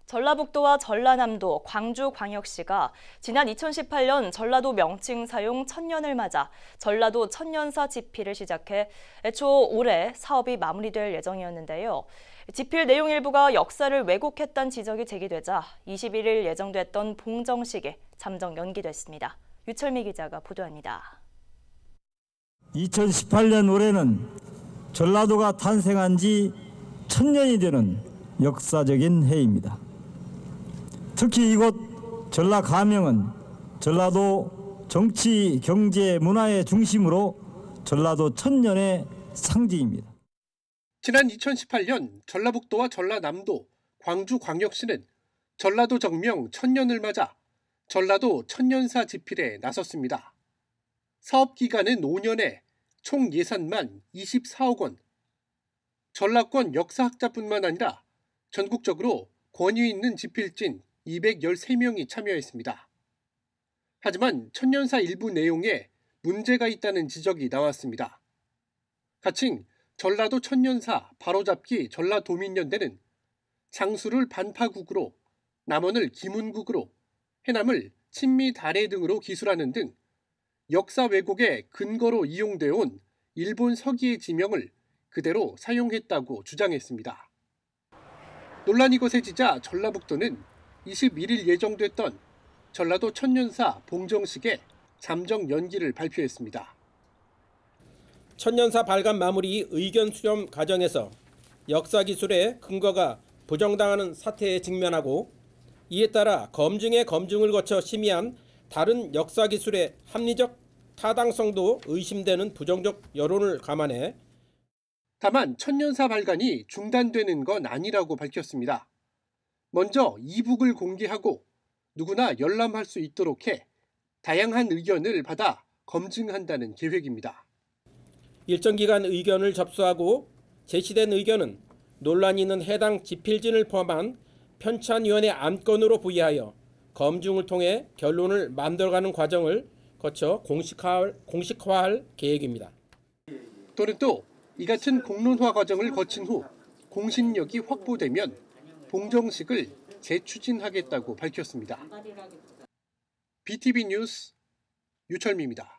전라북도와 전라남도, 광주광역시가 지난 2018년 전라도 명칭 사용 1000년을 맞아 전라도 천년사 집필을 시작해 애초 올해 사업이 마무리될 예정이었는데요. 집필 내용 일부가 역사를 왜곡했다는 지적이 제기되자 21일 예정됐던 봉정식이 잠정 연기됐습니다. 유철미 기자가 보도합니다. 2018년 올해는 전라도가 탄생한 지 1000년이 되는 역사적인 해입니다. 특히 이곳 전라 가명은 전라도 정치, 경제, 문화의 중심으로 전라도 천년의 상징입니다. 지난 2018년 전라북도와 전라남도, 광주광역시는 전라도 정명 1000년을 맞아 전라도 천년사 집필에 나섰습니다. 사업 기간은 5년에 총 예산만 24억 원. 전라권 역사학자뿐만 아니라 전국적으로 권위 있는 집필진 213명이 참여했습니다. 하지만 천년사 일부 내용에 문제가 있다는 지적이 나왔습니다. 가칭 전라도 천년사 바로잡기 전라도민연대는 장수를 반파국으로, 남원을 기문국으로, 해남을 친미 다례 등으로 기술하는 등 역사 왜곡의 근거로 이용되어 온 일본 서기의 지명을 그대로 사용했다고 주장했습니다. 논란이 거세지자 전라북도는 21일 예정됐던 전라도 천년사 봉정식의 잠정 연기를 발표했습니다. 천년사 발간 마무리 의견 수렴 과정에서 역사 기술의 근거가 부정당하는 사태에 직면하고 이에 따라 검증의 검증을 거쳐 심의한 다른 역사 기술의 합리적 타당성도 의심되는 부정적 여론을 감안해 다만 천년사 발간이 중단되는 건 아니라고 밝혔습니다. 먼저 이북을 공개하고 누구나 열람할 수 있도록 해 다양한 의견을 받아 검증한다는 계획입니다. 일정 기간 의견을 접수하고 제시된 의견은 논란이 있는 해당 집필진을 포함한 편찬위원회 안건으로 부의하여 검증을 통해 결론을 만들어가는 과정을 거쳐 공식화할 계획입니다. 또는 또 이 같은 공론화 과정을 거친 후 공신력이 확보되면 봉정식을 재추진하겠다고 밝혔습니다. BTV 뉴스 유철미입니다.